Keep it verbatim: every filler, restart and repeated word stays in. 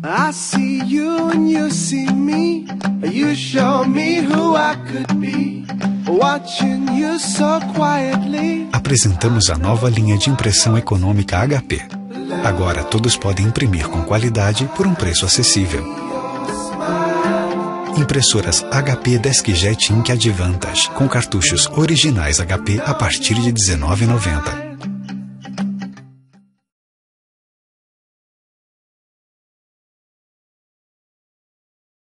I see you and you see me. You show me who I could be. Watching you so quietly. Apresentamos a nova linha de impressão econômica H P. Agora todos podem imprimir com qualidade por um preço acessível. Impressoras H P DeskJet Ink Advantage com cartuchos originais H P a partir de dezenove reais e noventa centavos.